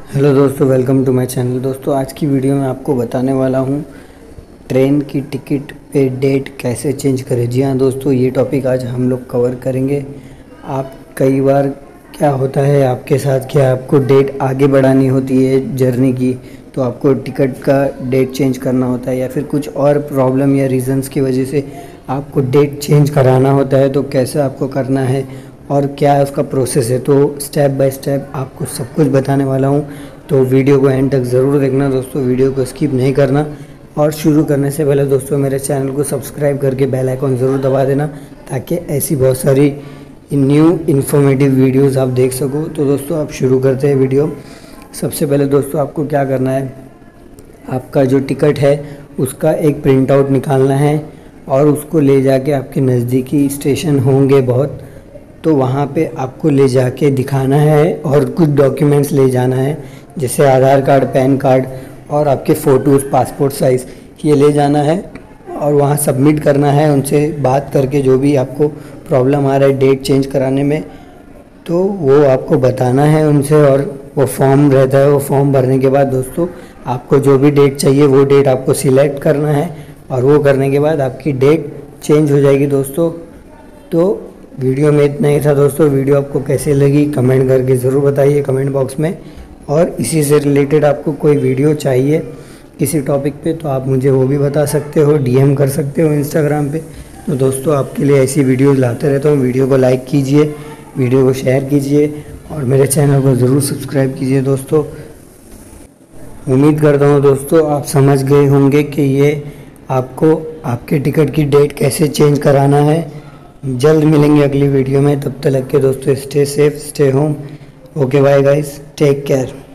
Hello दोस्तों, welcome to my channel. दोस्तों आज की वीडियो में आपको बताने वाला हूँ ट्रेन की टिकट पे डेट कैसे चेंज करें। जी हाँ दोस्तों, ये टॉपिक आज हम लोग कवर करेंगे। आप कई बार क्या होता है आपके साथ, क्या आपको डेट आगे बढ़ानी होती है जर्नी की, तो आपको टिकट का डेट चेंज करना होता है, या फिर कुछ और प्रॉब्लम या रीज़न्स की वजह से आपको डेट चेंज कराना होता है, तो कैसे आपको करना है और क्या है उसका प्रोसेस है। तो स्टेप बाय स्टेप आपको सब कुछ बताने वाला हूँ, तो वीडियो को एंड तक ज़रूर देखना दोस्तों, वीडियो को स्किप नहीं करना। और शुरू करने से पहले दोस्तों मेरे चैनल को सब्सक्राइब करके बेल आइकन ज़रूर दबा देना, ताकि ऐसी बहुत सारी न्यू इन्फॉर्मेटिव वीडियोज़ आप देख सको। तो दोस्तों आप शुरू करते हैं वीडियो। सबसे पहले दोस्तों आपको क्या करना है, आपका जो टिकट है उसका एक प्रिंट आउट निकालना है और उसको ले जाके आपके नज़दीकी स्टेशन होंगे बहुत, तो वहाँ पे आपको ले जाके दिखाना है और कुछ डॉक्यूमेंट्स ले जाना है, जैसे आधार कार्ड, पैन कार्ड और आपके फ़ोटोज़, पासपोर्ट साइज़, ये ले जाना है और वहाँ सबमिट करना है। उनसे बात करके जो भी आपको प्रॉब्लम आ रहा है डेट चेंज कराने में, तो वो आपको बताना है उनसे। और वो फॉर्म रहता है, वो फॉर्म भरने के बाद दोस्तों आपको जो भी डेट चाहिए वो डेट आपको सिलेक्ट करना है, और वो करने के बाद आपकी डेट चेंज हो जाएगी दोस्तों। तो वीडियो में इतना ही था दोस्तों। वीडियो आपको कैसे लगी कमेंट करके ज़रूर बताइए कमेंट बॉक्स में, और इसी से रिलेटेड आपको कोई वीडियो चाहिए किसी टॉपिक पे तो आप मुझे वो भी बता सकते हो, डीएम कर सकते हो इंस्टाग्राम पे। तो दोस्तों आपके लिए ऐसी वीडियोज़ लाते रहता हूँ। वीडियो को लाइक कीजिए, वीडियो को शेयर कीजिए और मेरे चैनल को ज़रूर सब्सक्राइब कीजिए दोस्तों। उम्मीद करता हूँ दोस्तों आप समझ गए होंगे कि ये आपको आपके टिकट की डेट कैसे चेंज कराना है। जल्द मिलेंगे अगली वीडियो में, तब तक के दोस्तों stay safe, stay home. Okay bye guys, take care.